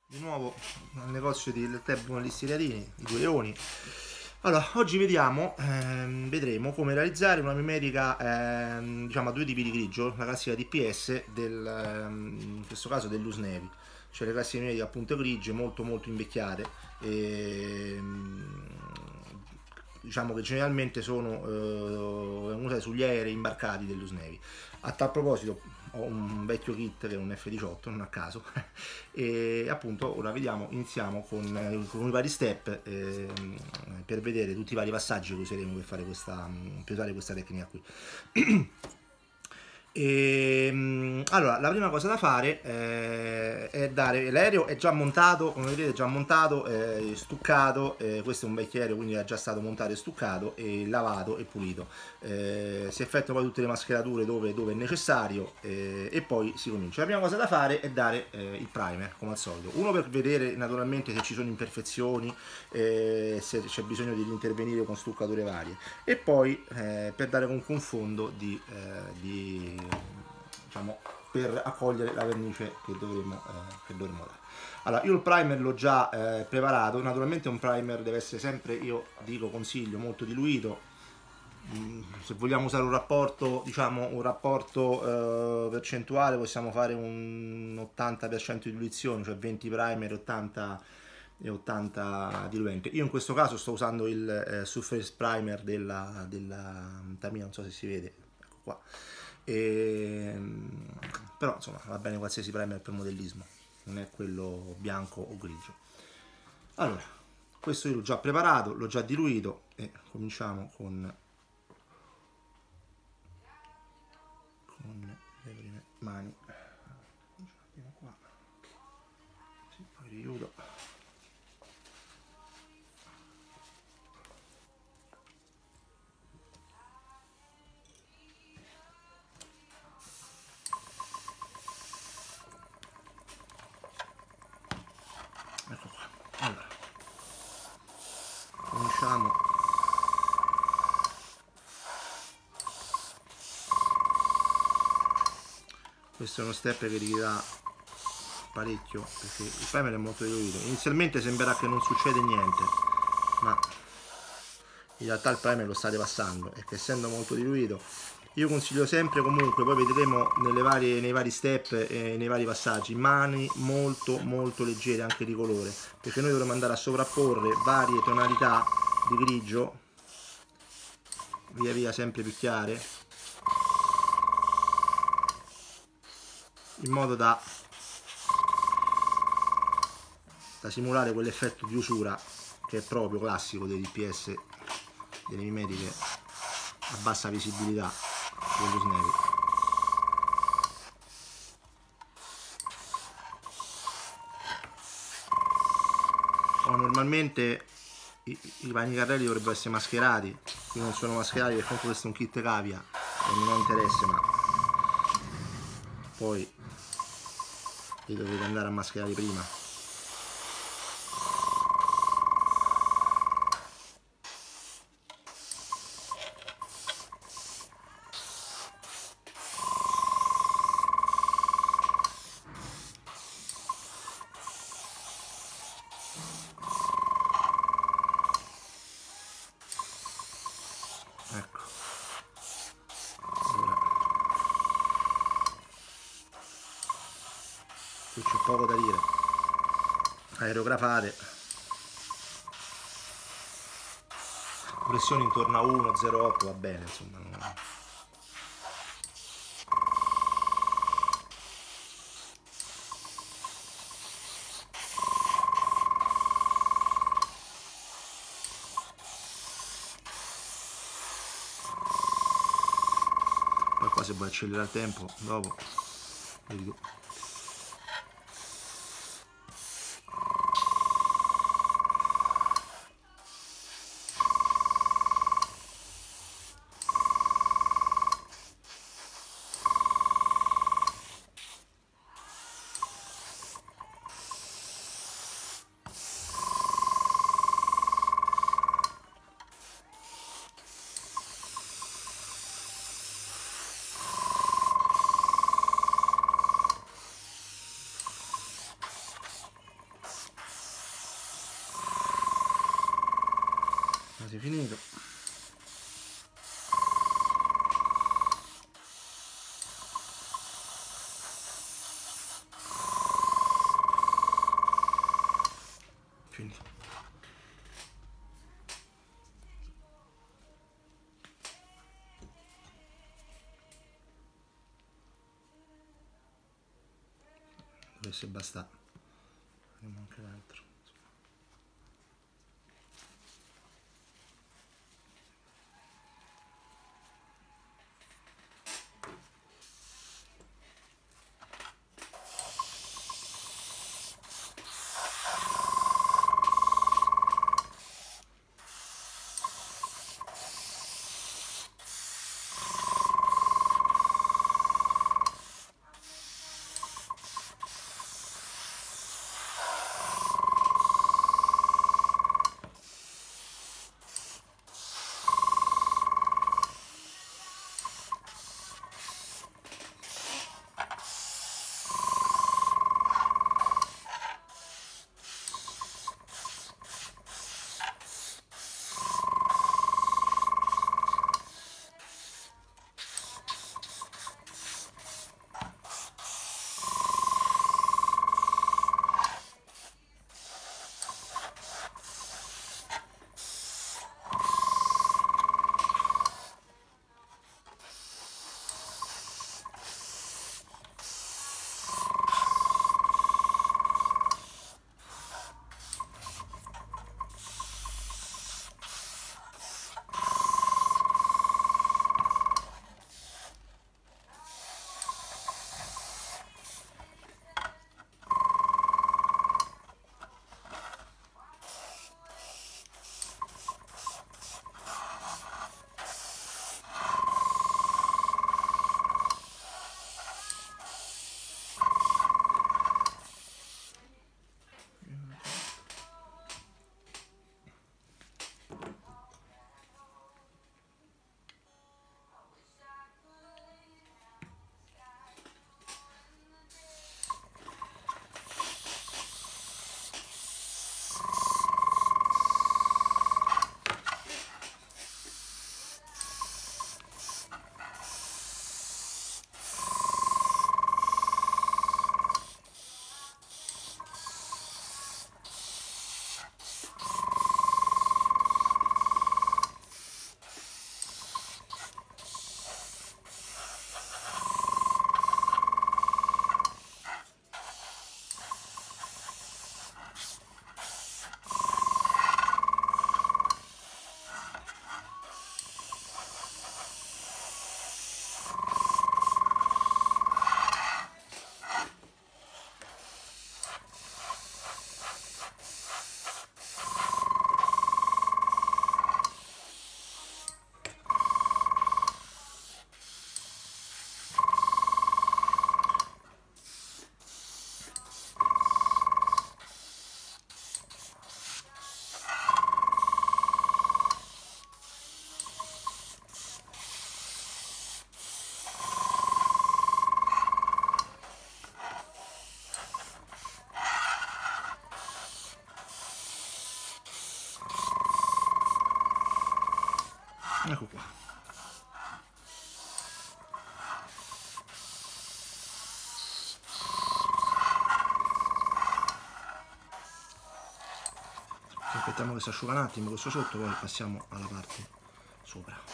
Di nuovo nel negozio del Teb con gli stiliatini, i due leoni. Allora, oggi vedremo come realizzare una mimerica diciamo a due tipi di grigio, la classica DPS in questo caso dell'Usnevi, cioè le classiche mimeriche appunto grigie molto invecchiate diciamo che generalmente sono usate sugli aerei imbarcati dell'Usnevi. A tal proposito ho un vecchio kit che è un F18, non a caso, e appunto ora iniziamo con i vari step per vedere tutti i vari passaggi che useremo per usare questa tecnica qui. Allora, la prima cosa da fare è dare l'aereo. È già montato, come vedete, è già montato, stuccato. Questo è un vecchio aereo, quindi è già stato montato e stuccato e lavato e pulito. Si effettuano poi tutte le mascherature dove è necessario e poi si comincia. La prima cosa da fare è dare il primer, come al solito. Uno, per vedere naturalmente se ci sono imperfezioni, se c'è bisogno di intervenire con stuccature varie, e poi per dare comunque un fondo diciamo, per accogliere la vernice che dovremo dare. Allora, io il primer l'ho già preparato. Naturalmente un primer deve essere sempre, io consiglio, molto diluito. Se vogliamo usare un rapporto, diciamo un rapporto percentuale, possiamo fare un 80% di diluizione, cioè 20 primer e 80 diluente. Io in questo caso sto usando il Surface Primer della Tamiya, non so se si vede, ecco qua. Però insomma va bene qualsiasi primer per modellismo, non è quello bianco o grigio. Allora, questo io l'ho già preparato, l'ho già diluito e cominciamo con le prime mani. Cominciamo qua, sì, poi richiudo. Ecco qua. Allora, cominciamo. Questo è uno step che richiederà parecchio perché il primer è molto diluito. Inizialmente sembrerà che non succede niente, ma in realtà il primer lo state passando, e che essendo molto diluito, io consiglio sempre, comunque poi vedremo nei vari step e nei vari passaggi, mani molto leggere anche di colore, perché noi dovremo andare a sovrapporre varie tonalità di grigio via sempre più chiare, in modo da simulare quell'effetto di usura che è proprio classico dei DPS, delle mimetiche a bassa visibilità dell'Usnevi. Normalmente i panicarelli dovrebbero essere mascherati, qui non sono mascherati perché questo è un kit cavia e non ho interesse, ma poi li dovete andare a mascherare prima. Ecco, allora, qui c'è poco da dire. Aerografate, pressione intorno a 1,08 va bene, insomma. Poi qua se vuoi accelerare il tempo dopo, vedi tu. quasi finito. Finito. Dovesse bastare, ne manca l'altro. Ecco qua. Aspettiamo che si asciuga un attimo questo sotto, poi passiamo alla parte sopra.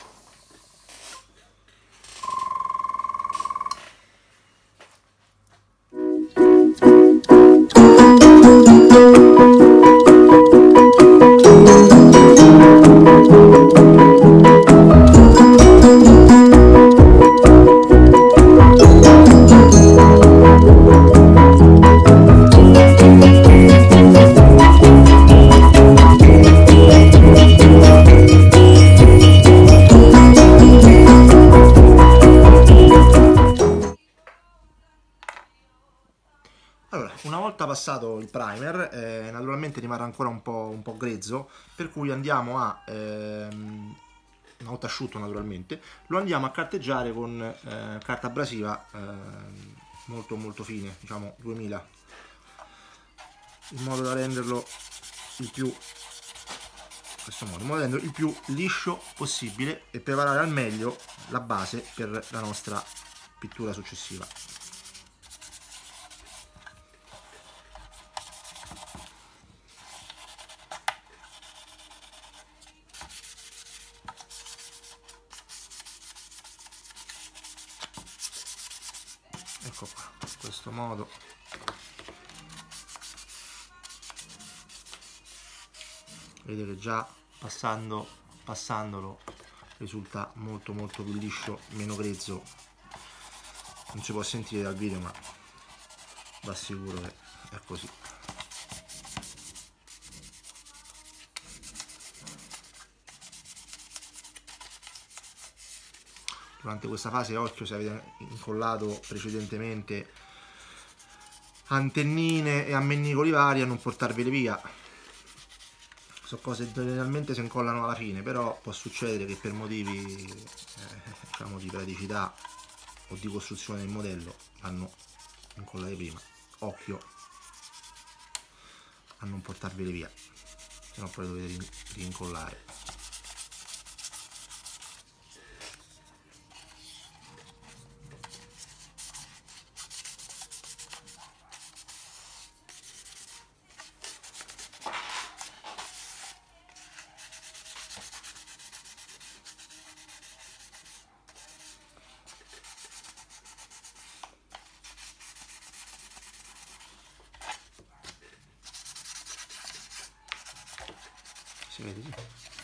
Allora, una volta passato il primer, naturalmente rimarrà ancora un po' grezzo, per cui andiamo a, una volta asciutto naturalmente, lo andiamo a carteggiare con carta abrasiva molto fine, diciamo 2000, in modo da renderlo il più questo modo, in modo da rendere il più liscio possibile e preparare al meglio la base per la nostra pittura successiva. Ecco qua, in questo modo. Vedete che già passandolo risulta molto più liscio, meno grezzo. Non si può sentire dal video, ma vi assicuro che è così. Durante questa fase, occhio se avete incollato precedentemente antennine e ammennicoli vari a non portarvele via. Sono cose che generalmente si incollano alla fine, però può succedere che per motivi diciamo di praticità o di costruzione del modello vanno incollate prima. Occhio a non portarvele via, se no poi dovete rincollare. Si vede, sì.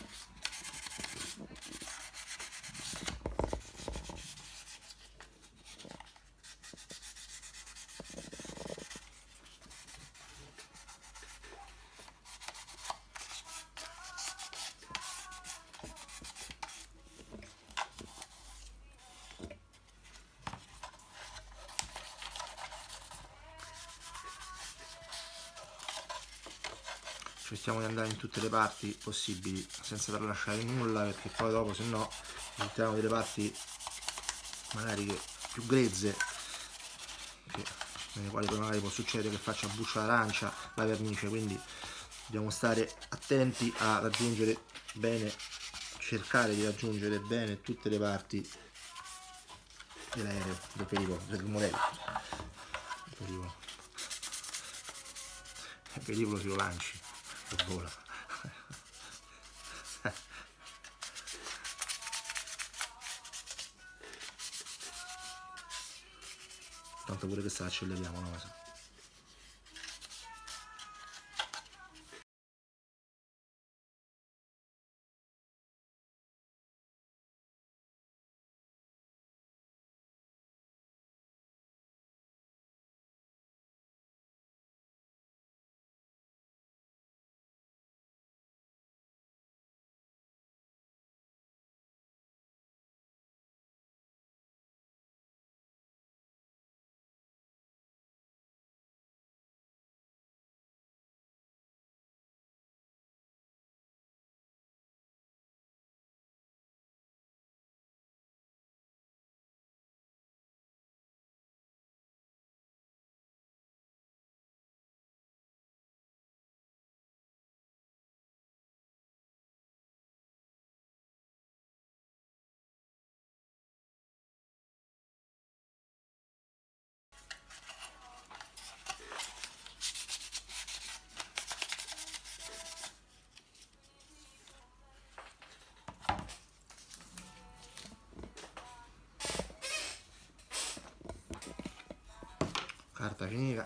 Cerchiamo di andare in tutte le parti possibili senza tralasciare nulla, perché poi dopo se no risultiamo delle parti magari più grezze, nelle quali poi magari può succedere che faccia buccia d'arancia la vernice, quindi dobbiamo stare attenti a raggiungere bene, cercare di raggiungere bene tutte le parti dell'aereo, del modello. Il velivolo si lo lanci e vola. Tanto pure questa acceleriamo, no? Carta finita.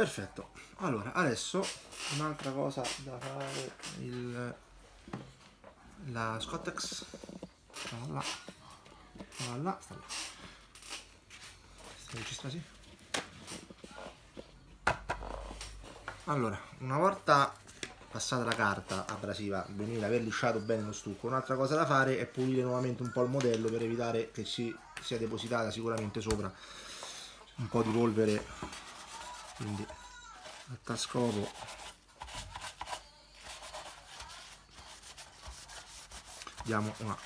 Perfetto. Allora, adesso un'altra cosa da fare, la Scottex, sta là, sta là, sta là. Si registra sì? Allora, una volta passata la carta abrasiva, venire aver lisciato bene lo stucco, un'altra cosa da fare è pulire nuovamente un po' il modello per evitare che si sia depositata sicuramente sopra un po' di polvere, quindi al tascopo diamo una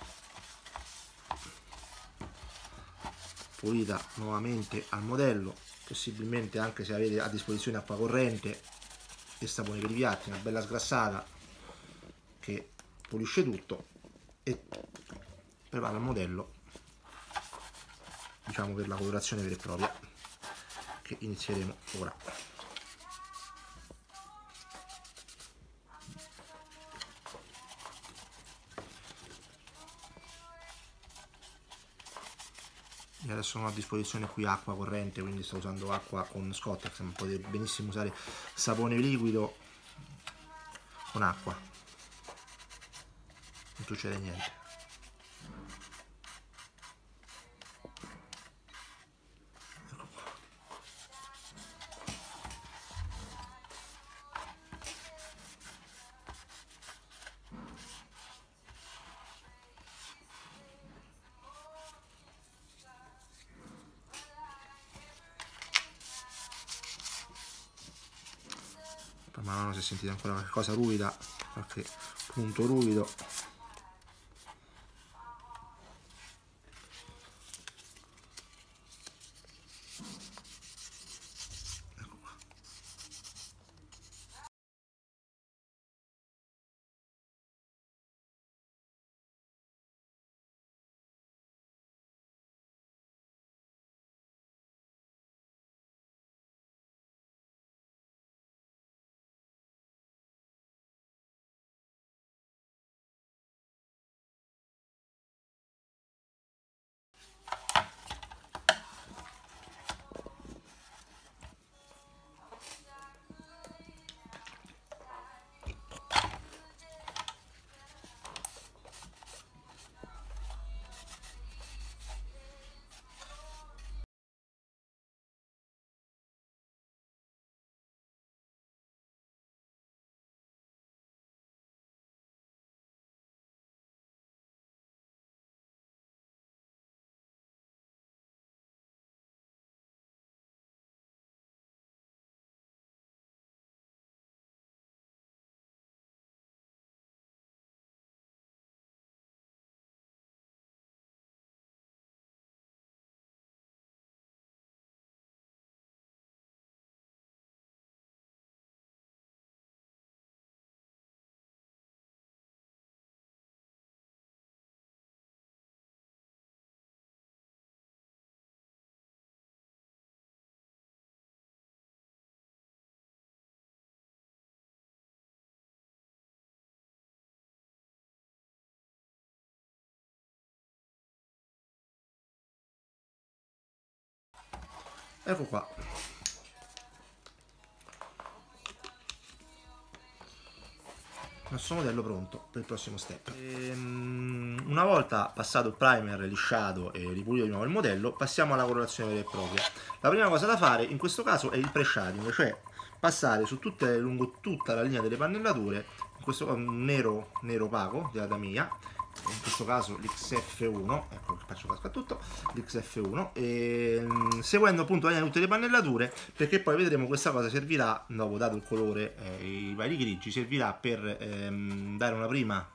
pulita nuovamente al modello, possibilmente anche se avete a disposizione acqua corrente e sapone per i piatti, una bella sgrassata che pulisce tutto e prepara il modello, diciamo, per la colorazione vera e propria che inizieremo ora. Io adesso non ho a disposizione qui acqua corrente, quindi sto usando acqua con Scottex, ma potete benissimo usare sapone liquido con acqua, non succede niente. Ecco qua. Per mano se sentite ancora qualche cosa ruvida, qualche punto ruvido, ecco qua. Ecco qua. Il nostro modello pronto per il prossimo step. Una volta passato il primer, lisciato e ripulito di nuovo il modello, passiamo alla colorazione vera e propria. La prima cosa da fare in questo caso è il pre-shading, cioè passare su lungo tutta la linea delle pannellature, in questo caso un nero opaco della Tamiya, in questo caso l'XF1, ecco che faccio casca tutto, l'XF1, e seguendo appunto la linea di tutte le pannellature, perché poi vedremo questa cosa servirà, dopo dato il colore, i vari grigi, servirà per dare una prima,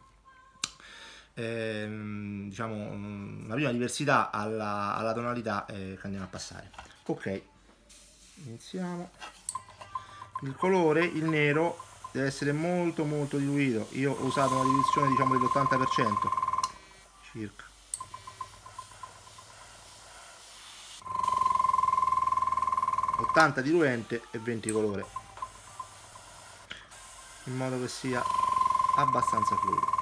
diciamo, una prima diversità alla tonalità che andiamo a passare. Ok, iniziamo. Il colore, il nero, deve essere molto diluito. Io ho usato una diluizione, diciamo, dell'80% circa. (80 diluente e 20 colore, in modo che sia abbastanza fluido.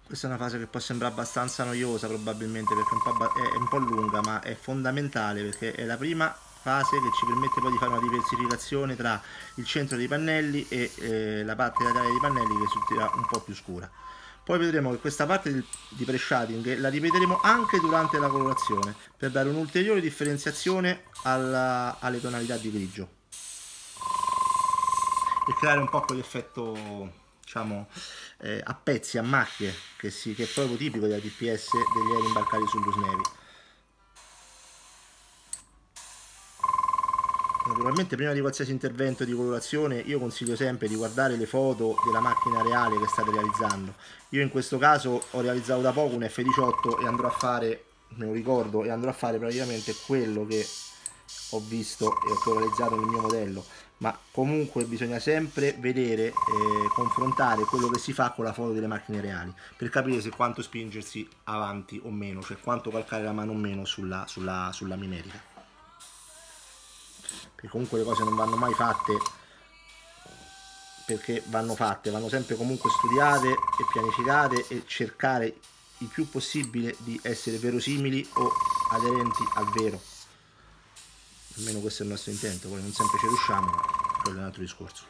Questa è una fase che può sembrare abbastanza noiosa probabilmente perché è un po' lunga, ma è fondamentale perché è la prima fase che ci permette poi di fare una diversificazione tra il centro dei pannelli e la parte laterale dei pannelli che risulterà un po' più scura. Poi vedremo che questa parte di pre-shading la ripeteremo anche durante la colorazione per dare un'ulteriore differenziazione alle tonalità di grigio e creare un po' quell'effetto, diciamo, a pezzi, a macchie, che è proprio tipico della TPS degli aerei imbarcati sul Loose Navy. Naturalmente prima di qualsiasi intervento di colorazione io consiglio sempre di guardare le foto della macchina reale che state realizzando. Io in questo caso ho realizzato da poco un F18 e andrò a fare, me lo ricordo, e andrò a fare praticamente quello che ho visto e ho realizzato nel mio modello, ma comunque bisogna sempre vedere, confrontare quello che si fa con la foto delle macchine reali per capire se quanto spingersi avanti o meno, cioè quanto calcare la mano o meno sulla mimerica, perché comunque le cose non vanno mai fatte perché vanno fatte, vanno sempre comunque studiate e pianificate e cercare il più possibile di essere verosimili o aderenti al vero. Almeno questo è il nostro intento, poi non sempre ci riusciamo, ma quello è un altro discorso.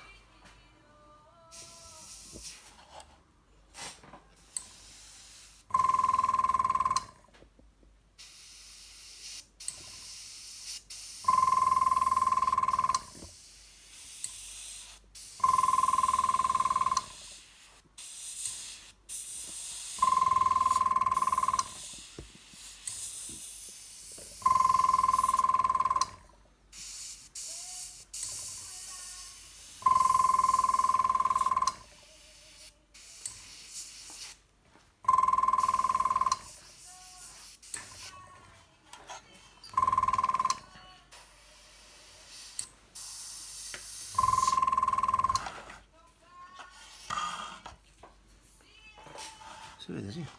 Si vede, sì.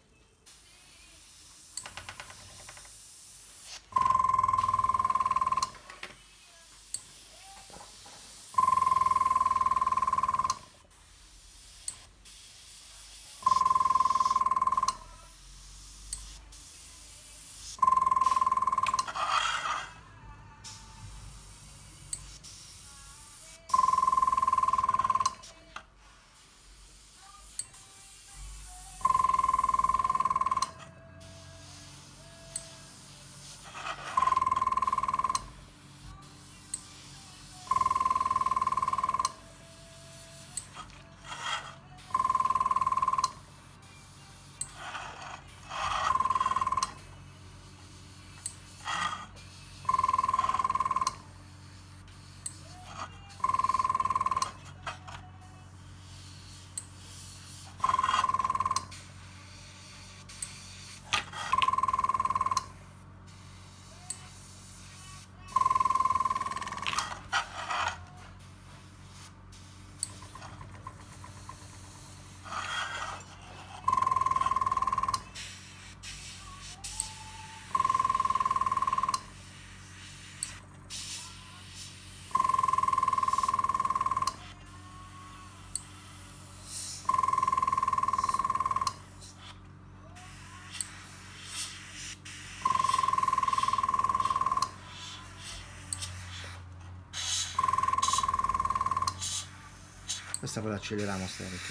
Questa poi l'acceleriamo perché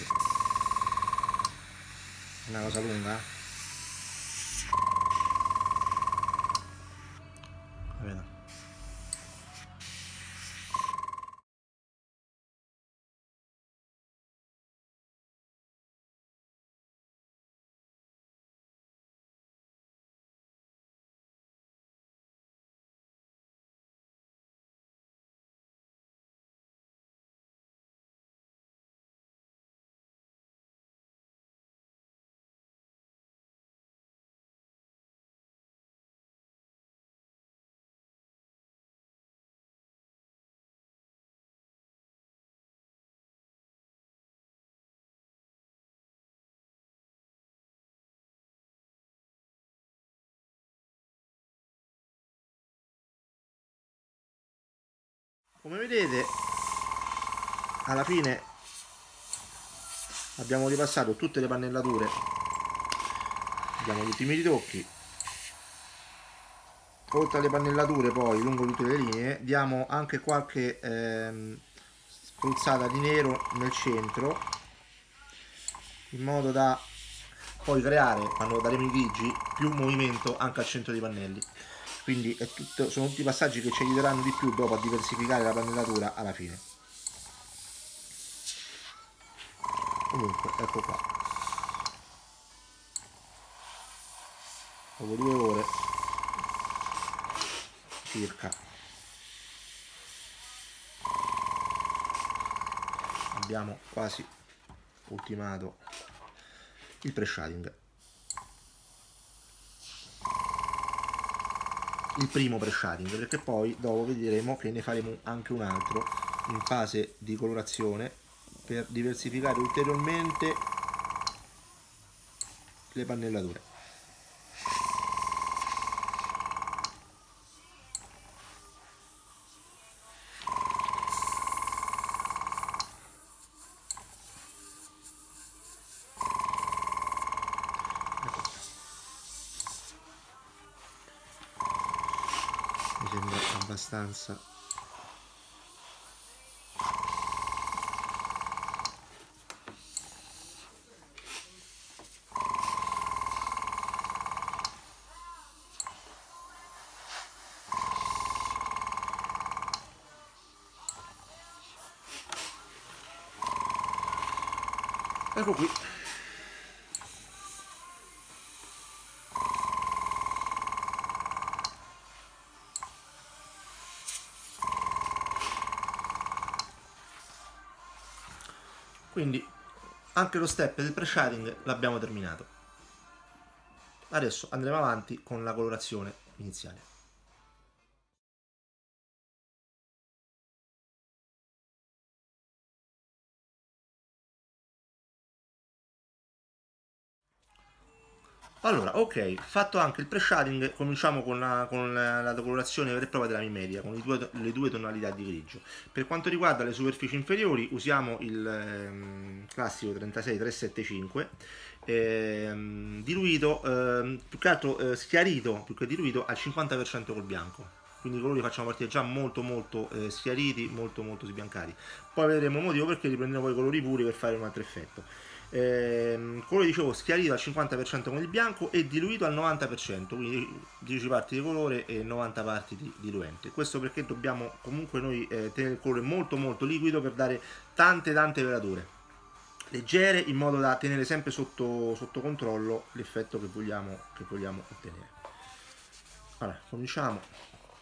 è una cosa lunga. Vedo. Come vedete, alla fine Abbiamo ripassato tutte le pannellature, abbiamo gli ultimi ritocchi. Oltre alle pannellature, poi lungo tutte le linee diamo anche qualche spruzzata di nero nel centro, in modo da poi creare, quando daremo i grigi, più movimento anche al centro dei pannelli. Quindi sono tutti passaggi che ci aiuteranno di più dopo a diversificare la pannellatura alla fine. Comunque, ecco qua, dopo 2 ore circa abbiamo quasi ultimato il pre-shading, il primo pre-shading, perché poi dopo vedremo che ne faremo anche un altro in fase di colorazione per diversificare ulteriormente le pannellature. Mi sembra abbastanza. Ecco qui. Quindi anche lo step del pre-shading l'abbiamo terminato. Adesso andremo avanti con la colorazione iniziale. Allora, ok, fatto anche il pre-shading, cominciamo con la colorazione vera e propria della media, con le due tonalità di grigio. Per quanto riguarda le superfici inferiori, usiamo il classico 36375, diluito, più che altro schiarito, più che diluito, al 50% col bianco. Quindi i colori facciamo partire già molto schiariti, molto sbiancati. Poi vedremo il motivo perché riprenderemo poi i colori puri per fare un altro effetto. Colore, dicevo, schiarito al 50% con il bianco e diluito al 90%, quindi 10 parti di colore e 90 parti di diluente. Questo perché dobbiamo comunque noi tenere il colore molto liquido per dare tante velature leggere, in modo da tenere sempre sotto controllo l'effetto che vogliamo ottenere. Allora, cominciamo.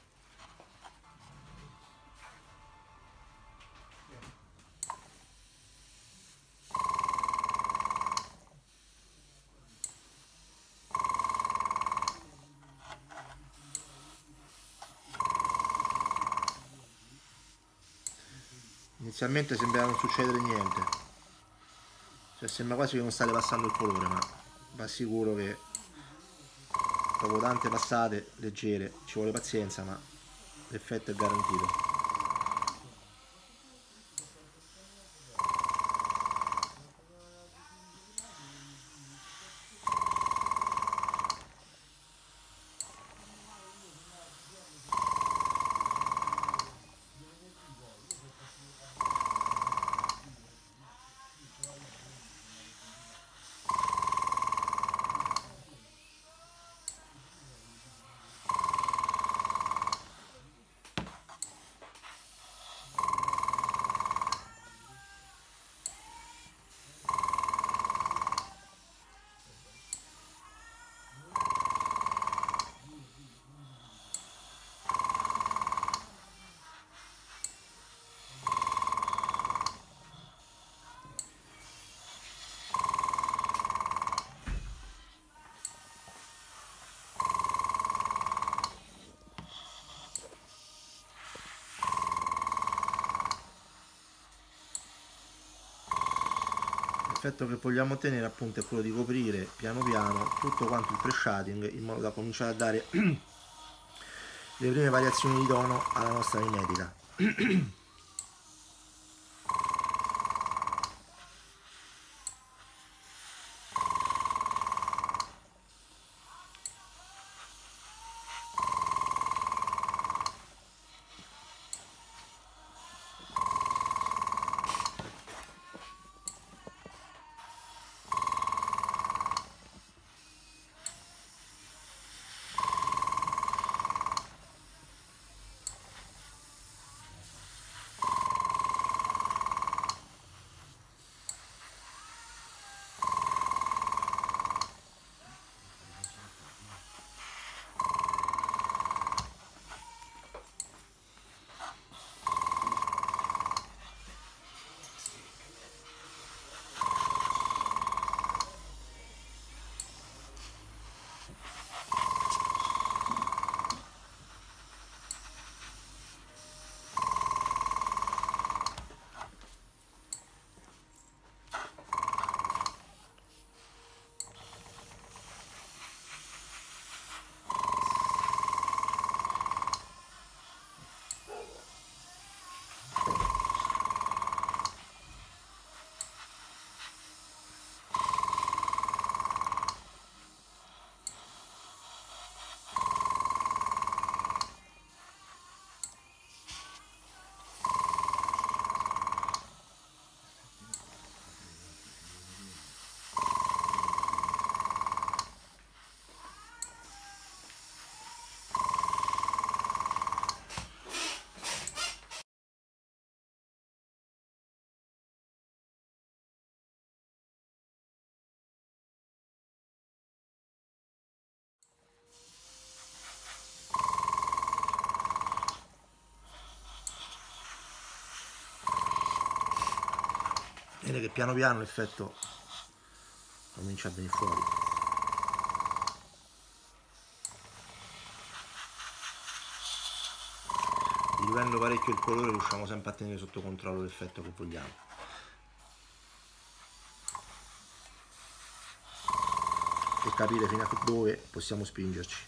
Inizialmente sembra non succedere niente, cioè sembra quasi che non state passando il colore, ma vi assicuro che dopo tante passate leggere ci vuole pazienza, ma l'effetto è garantito. L'effetto che vogliamo ottenere appunto è quello di coprire piano piano tutto quanto il pre-shading, in modo da cominciare a dare le prime variazioni di tono alla nostra mimetica. Vedete che piano piano l'effetto comincia a venire fuori. Diluendo parecchio il colore riusciamo sempre a tenere sotto controllo l'effetto che vogliamo. E capire fino a dove possiamo spingerci.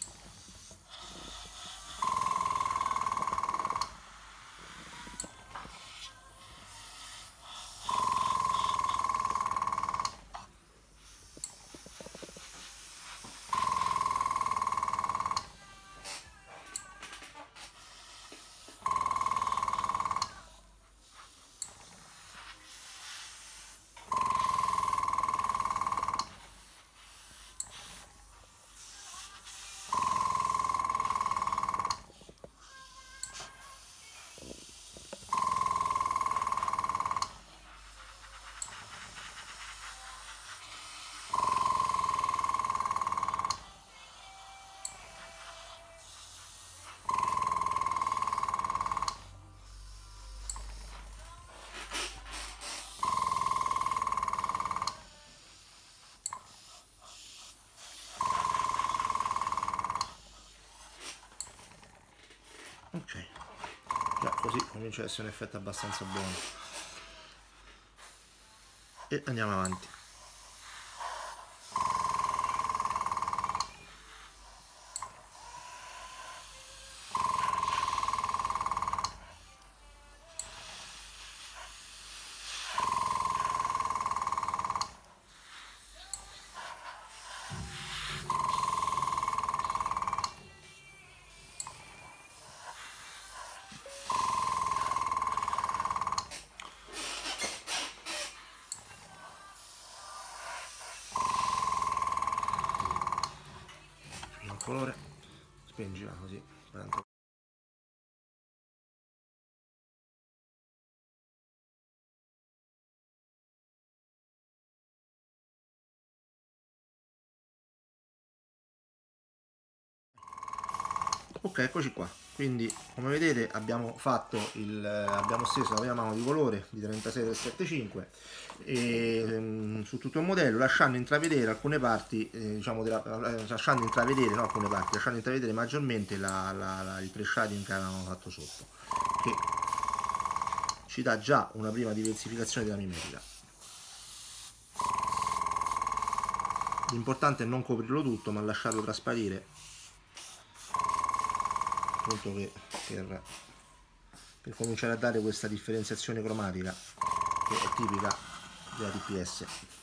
Ok, già così comincia ad essere un effetto abbastanza buono. E andiamo avanti. Il colore, spingiva così. Tanto. Ok, eccoci qua. Quindi come vedete abbiamo fatto abbiamo steso la prima mano di colore di 36375 e su tutto il modello, lasciando intravedere alcune parti, diciamo lasciando intravedere, no, alcune parti, lasciando intravedere maggiormente il trashading che avevamo fatto sotto, che ci dà già una prima diversificazione della mimetica. L'importante è non coprirlo tutto, ma lasciarlo trasparire, appunto, per cominciare a dare questa differenziazione cromatica che è tipica della TPS.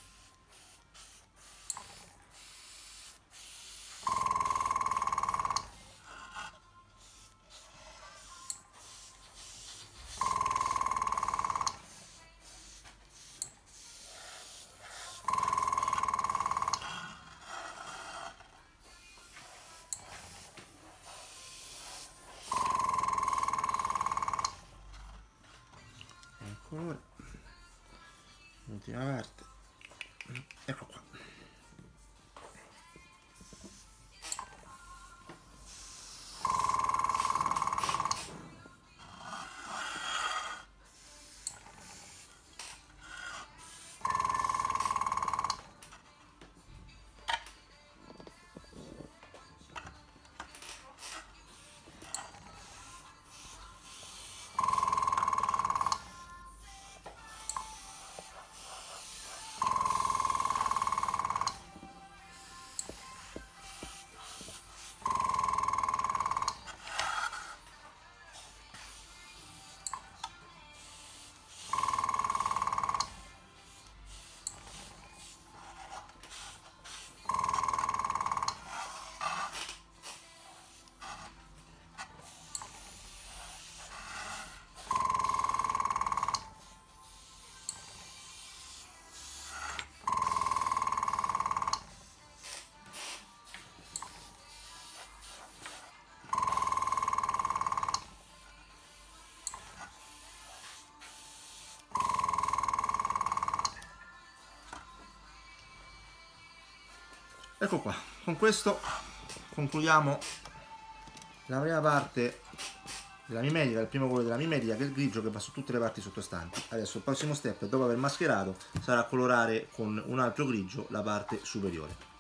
Colore, l'ultima parte, ecco qua. Ecco qua, con questo concludiamo la prima parte della mimetica, il primo colore della mimetica, che è il grigio che va su tutte le parti sottostanti. Adesso il prossimo step, dopo aver mascherato, sarà colorare con un altro grigio la parte superiore.